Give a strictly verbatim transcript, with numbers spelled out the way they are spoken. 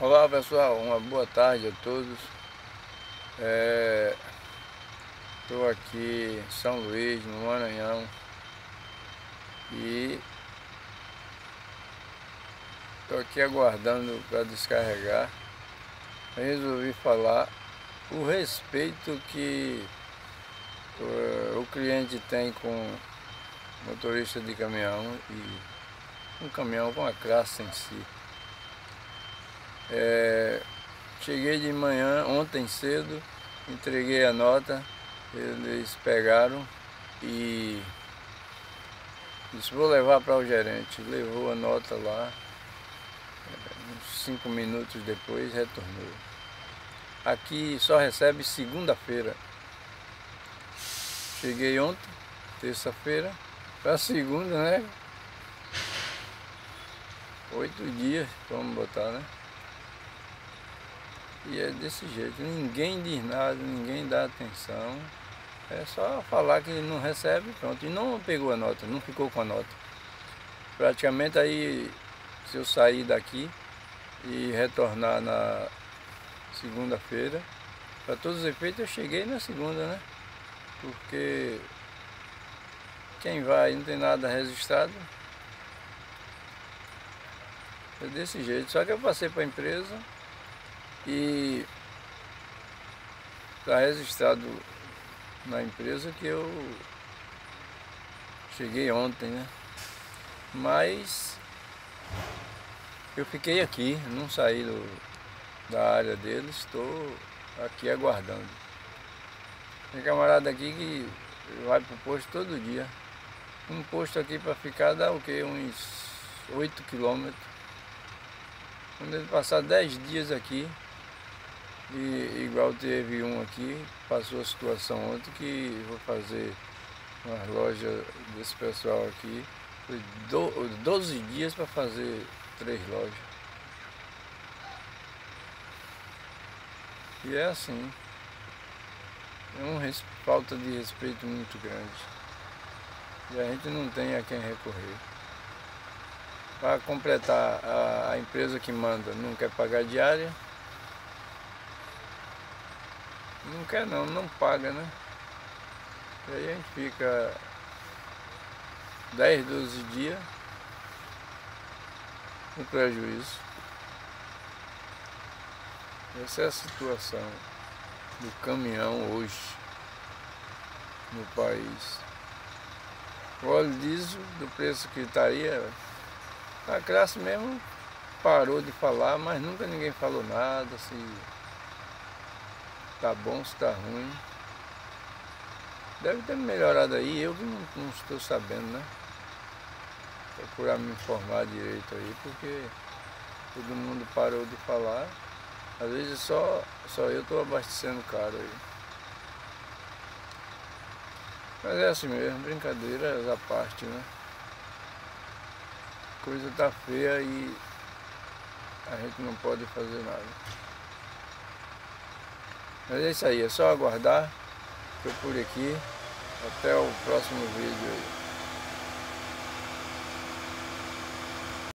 Olá pessoal, uma boa tarde a todos. Estou é, aqui em São Luís, no Maranhão, e estou aqui aguardando para descarregar. Resolvi falar o respeito que uh, o cliente tem com motorista de caminhão e um caminhão com a classe em si. É, cheguei de manhã, ontem cedo, entreguei a nota, eles pegaram e disse, vou levar para o gerente. Levou a nota lá, uns cinco minutos depois retornou. Aqui só recebe segunda-feira. Cheguei ontem, terça-feira, para segunda, né? Oito dias, vamos botar, né? E é desse jeito, ninguém diz nada, ninguém dá atenção. É só falar que não recebe, pronto. E não pegou a nota, não ficou com a nota. Praticamente aí, se eu sair daqui e retornar na segunda-feira, para todos os efeitos eu cheguei na segunda, né? Porque quem vai não tem nada registrado. É desse jeito, só que eu passei para a empresa e está registrado na empresa que eu cheguei ontem, né? Mas eu fiquei aqui, não saí do, da área deles, estou aqui aguardando. Tem camarada aqui que vai para o posto todo dia. Um posto aqui para ficar dá o que? Uns oito quilômetros. Quando ele passar dez dias aqui, e igual teve um aqui, passou a situação ontem que vou fazer uma loja desse pessoal aqui, foi doze dias para fazer três lojas. E é assim, é uma falta de respeito muito grande. E a gente não tem a quem recorrer. Para completar, a, a empresa que manda não quer pagar diária. Não quer não, não paga, né? E aí a gente fica dez, doze dias no prejuízo. Essa é a situação do caminhão hoje no país. O óleo diesel, do preço que estaria, a classe mesmo parou de falar, mas nunca ninguém falou nada, se tá bom, se tá ruim. Deve ter melhorado aí, eu que não, não estou sabendo, né? Procurar me informar direito aí, porque todo mundo parou de falar. Às vezes só, só eu estou abastecendo caro aí. Mas é assim mesmo, brincadeiras à parte, né? A coisa tá feia e a gente não pode fazer nada. Mas é isso aí, é só aguardar. Estou por aqui. Até o próximo vídeo aí.